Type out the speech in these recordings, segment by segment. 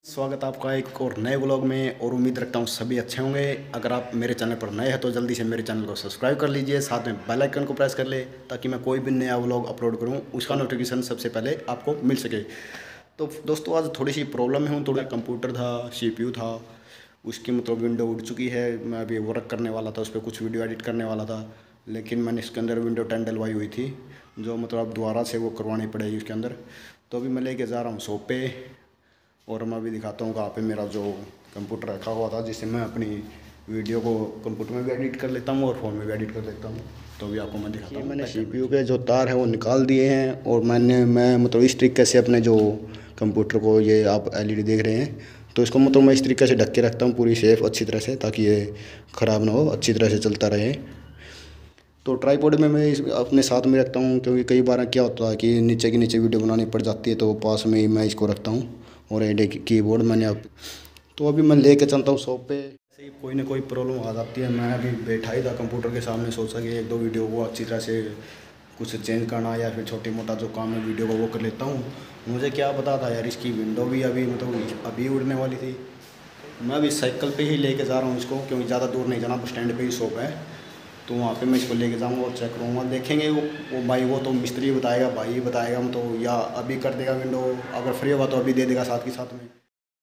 स्वागत है आपका एक और नए व्लॉग में। और उम्मीद रखता हूँ सभी अच्छे होंगे। अगर आप मेरे चैनल पर नए हैं तो जल्दी से मेरे चैनल को सब्सक्राइब कर लीजिए, साथ में बेल आइकन को प्रेस कर ले ताकि मैं कोई भी नया व्लॉग अपलोड करूँ उसका नोटिफिकेशन सबसे पहले आपको मिल सके। तो दोस्तों आज थोड़ी सी प्रॉब्लम है, थोड़ा कंप्यूटर था, CPU था, उसकी मतलब विंडो उड़ चुकी है। मैं अभी वर्क करने वाला था, उस पर कुछ वीडियो एडिट करने वाला था, लेकिन मैंने इसके अंदर विंडो 10 डलवाई हुई थी जो मतलब अब दोबारा से वो करवानी पड़ेगी उसके अंदर। तो अभी मैं लेके जा रहा हूँ शॉप पे और मैं अभी दिखाता हूँ कहाँ पे मेरा जो कंप्यूटर रखा हुआ था जिससे मैं अपनी वीडियो को कंप्यूटर में भी एडिट कर लेता हूँ और फ़ोन में भी एडिट कर लेता हूँ। तो अभी आपको मैं दिखाता हूँ। मैंने CPU के जो तार हैं वो निकाल दिए हैं और मैं मतलब इस तरीके से अपने जो कंप्यूटर को, ये आप LED देख रहे हैं, तो इसको मतलब मैं इस तरीके से ढक के रखता हूँ पूरी सेफ अच्छी तरह से, ताकि ये ख़राब ना हो, अच्छी तरह से चलता रहे। तो ट्राईपॉड में मैं अपने साथ में रखता हूँ क्योंकि कई बार क्या होता है कि नीचे की नीचे वीडियो बनानी पड़ जाती है, तो पास में ही मैं इसको रखता हूँ। और एक कीबोर्ड मैंने अब तो अभी मैं लेके चलता हूँ शॉप पे। ऐसे ही कोई ना कोई प्रॉब्लम आ जाती है। मैं अभी बैठा ही था कंप्यूटर के सामने, सोचा कि एक दो वीडियो को अच्छी तरह से कुछ चेंज करना या फिर छोटी मोटा जो काम है वीडियो को वो कर लेता हूँ। मुझे क्या पता था यार, इसकी विंडो भी अभी मतलब अभी उड़ने वाली थी। मैं अभी साइकिल पे ही लेके जा रहा हूँ इसको, क्योंकि ज़्यादा दूर नहीं जाना, बस स्टैंड पे ही शॉप है। तो वहाँ पे मैं इसको लेके जाऊँगा और चेक करूँगा, देखेंगे वो भाई, वो तो मिस्त्री बताएगा, भाई बताएगा हम तो, या अभी कर देगा विंडो, अगर फ्री होगा तो अभी दे देगा साथ के साथ में।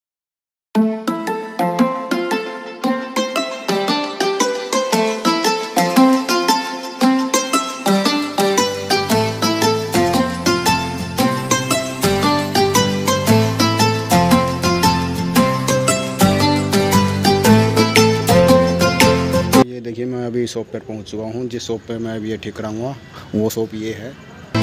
देखिए मैं अभी शॉप पर पहुंच चुका हूं। जिस शॉप पे मैं अभी ये ठीक कराऊंगा वो शॉप ये है।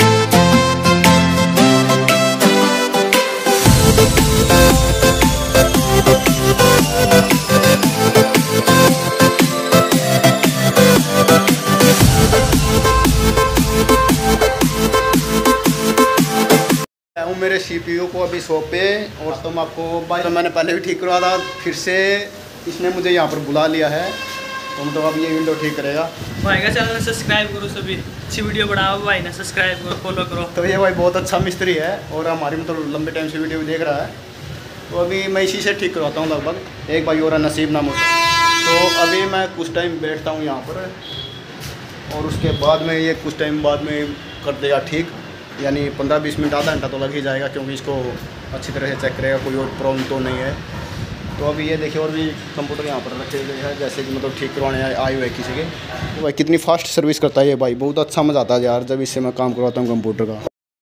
हूँ मेरे CPU को अभी शॉप पे, और तो मैं आपको भाई, तो मैंने पहले भी ठीक करवा था, फिर से इसने मुझे यहाँ पर बुला लिया है, तो मतलब अब ये विंडो ठीक करेगा। भाई का चैनल सब्सक्राइब करो, सभी अच्छी वीडियो बढ़ाओ भाई ना, सब्सक्राइब करो, फॉलो करो। तो ये भाई बहुत अच्छा मिस्त्री है और हमारी मतलब लंबे टाइम से वीडियो भी देख रहा है। तो अभी मैं इसी से ठीक करवाता हूँ लगभग, एक भाई और नसीब नाम होता है। तो अभी मैं कुछ टाइम बैठता हूँ यहाँ पर और उसके बाद में ये कुछ टाइम बाद में कर देगा ठीक, यानी 15-20 मिनट, आधा घंटा तो लग ही जाएगा, क्योंकि इसको अच्छी तरह से चेक करेगा कोई और प्रॉब्लम तो नहीं है। तो अभी ये देखिए और भी कंप्यूटर यहाँ पर रखे गए हैं, जैसे कि मतलब ठीक करवाने आए हुए किसी के। तो भाई कितनी फास्ट सर्विस करता है ये भाई, बहुत अच्छा मज़ा आता है यार जब इससे मैं काम करवाता हूँ कंप्यूटर का।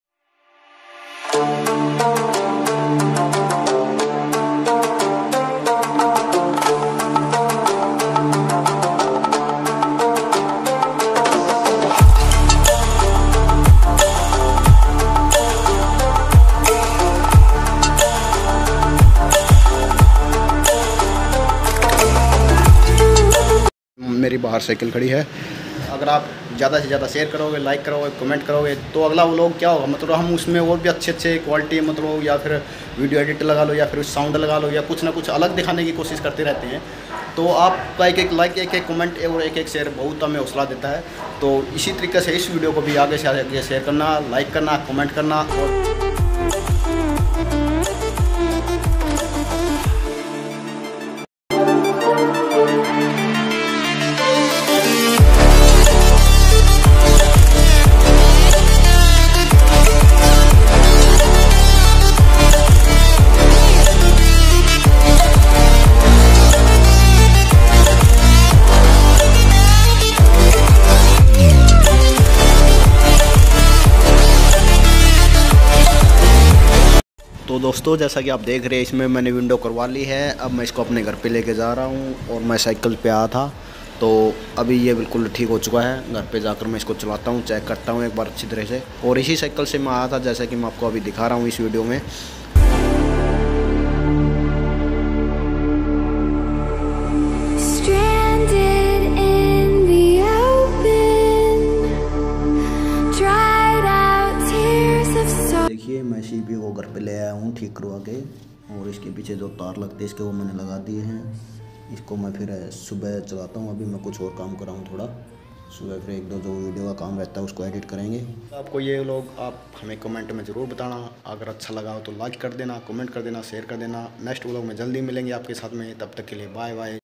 मेरी बाहर साइकिल खड़ी है। अगर आप ज़्यादा से ज़्यादा शेयर करोगे, लाइक करोगे, कमेंट करोगे, तो अगला व्लॉग क्या होगा, मतलब हम उसमें और भी अच्छे क्वालिटी, मतलब या फिर वीडियो एडिट लगा लो या फिर साउंड लगा लो या कुछ ना कुछ अलग दिखाने की कोशिश करते रहते हैं। तो आपका एक लाइक, एक कमेंट और एक शेयर बहुत हमें हौसला देता है। तो इसी तरीके से इस वीडियो को भी आगे से आगे शेयर करना, लाइक करना, कमेंट करना। और तो दोस्तों जैसा कि आप देख रहे हैं, इसमें मैंने विंडो करवा ली है। अब मैं इसको अपने घर पे लेके जा रहा हूँ और मैं साइकिल पे आया था, तो अभी ये बिल्कुल ठीक हो चुका है। घर पे जाकर मैं इसको चलाता हूँ, चेक करता हूँ एक बार अच्छी तरह से। और इसी साइकिल से मैं आया था, जैसा कि मैं आपको अभी दिखा रहा हूँ इस वीडियो में। देखिए मैं CPU को घर पे ले आया हूँ ठीक करवा के, और इसके पीछे जो तार लगते हैं इसके वो मैंने लगा दिए हैं। इसको मैं फिर सुबह चलाता हूँ। अभी मैं कुछ और काम कर रहा हूँ थोड़ा, सुबह फिर एक दो जो वीडियो का काम रहता है उसको एडिट करेंगे। आपको ये लोग आप हमें कमेंट में ज़रूर बताना। अगर अच्छा लगा हो तो लाइक कर देना, कमेंट कर देना, शेयर कर देना। नेक्स्ट व्लॉग में जल्दी मिलेंगे आपके साथ में, तब तक के लिए बाय बाय।